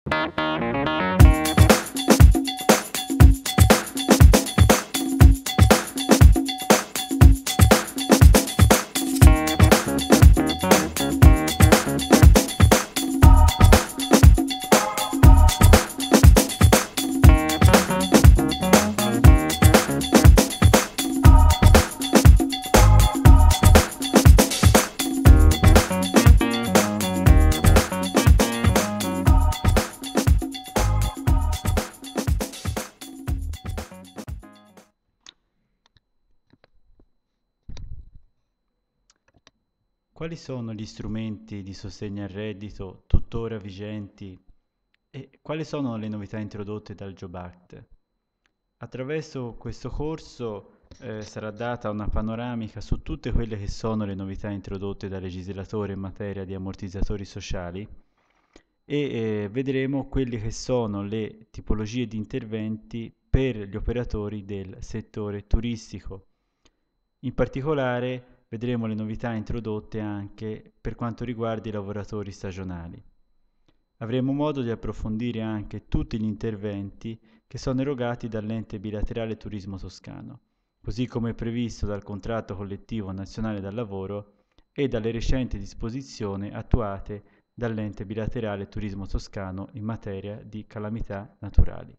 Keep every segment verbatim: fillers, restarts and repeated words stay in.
Quali sono gli strumenti di sostegno al reddito tuttora vigenti e quali sono le novità introdotte dal Job Act? Attraverso questo corso eh, sarà data una panoramica su tutte quelle che sono le novità introdotte dal legislatore in materia di ammortizzatori sociali e eh, vedremo quelle che sono le tipologie di interventi per gli operatori del settore turistico. In particolare vedremo le novità introdotte anche per quanto riguarda i lavoratori stagionali. Avremo modo di approfondire anche tutti gli interventi che sono erogati dall'Ente Bilaterale Turismo Toscano, così come previsto dal Contratto Collettivo Nazionale del Lavoro e dalle recenti disposizioni attuate dall'Ente Bilaterale Turismo Toscano in materia di calamità naturali.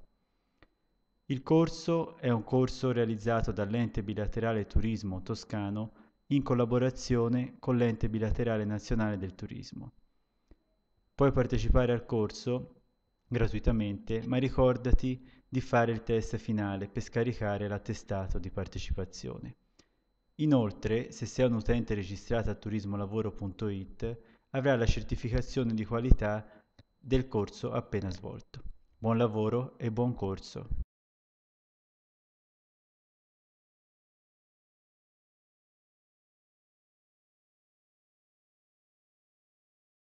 Il corso è un corso realizzato dall'Ente Bilaterale Turismo Toscano in collaborazione con l'Ente Bilaterale Nazionale del Turismo. Puoi partecipare al corso gratuitamente, ma ricordati di fare il test finale per scaricare l'attestato di partecipazione. Inoltre, se sei un utente registrato a turismolavoro punto it, avrai la certificazione di qualità del corso appena svolto. Buon lavoro e buon corso!